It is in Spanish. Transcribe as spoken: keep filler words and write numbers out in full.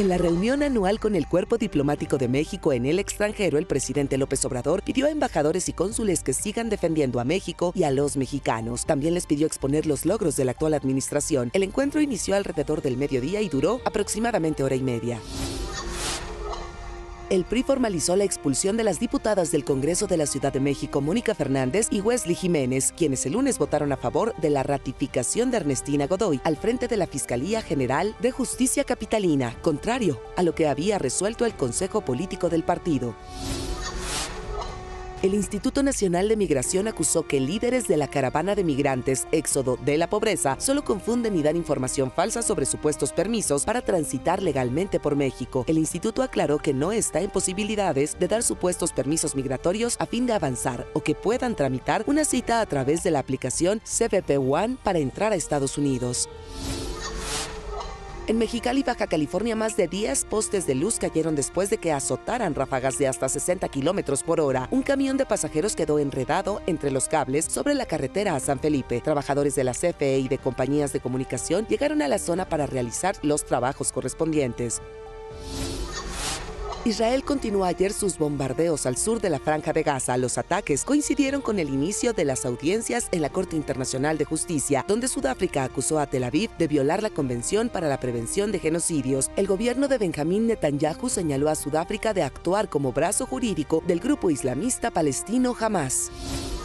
En la reunión anual con el Cuerpo Diplomático de México en el extranjero, el presidente López Obrador pidió a embajadores y cónsules que sigan defendiendo a México y a los mexicanos. También les pidió exponer los logros de la actual administración. El encuentro inició alrededor del mediodía y duró aproximadamente hora y media. El P R I formalizó la expulsión de las diputadas del Congreso de la Ciudad de México, Mónica Fernández y Wesley Jiménez, quienes el lunes votaron a favor de la ratificación de Ernestina Godoy al frente de la Fiscalía General de Justicia Capitalina, contrario a lo que había resuelto el Consejo Político del partido. El Instituto Nacional de Migración acusó que líderes de la caravana de migrantes Éxodo de la Pobreza solo confunden y dan información falsa sobre supuestos permisos para transitar legalmente por México. El instituto aclaró que no está en posibilidades de dar supuestos permisos migratorios a fin de avanzar o que puedan tramitar una cita a través de la aplicación C B P One para entrar a Estados Unidos. En Mexicali, Baja California, más de diez postes de luz cayeron después de que azotaran ráfagas de hasta sesenta kilómetros por hora. Un camión de pasajeros quedó enredado entre los cables sobre la carretera a San Felipe. Trabajadores de la C F E y de compañías de comunicación llegaron a la zona para realizar los trabajos correspondientes. Israel continuó ayer sus bombardeos al sur de la Franja de Gaza. Los ataques coincidieron con el inicio de las audiencias en la Corte Internacional de Justicia, donde Sudáfrica acusó a Tel Aviv de violar la Convención para la Prevención de Genocidios. El gobierno de Benjamín Netanyahu señaló a Sudáfrica de actuar como brazo jurídico del grupo islamista palestino Hamás.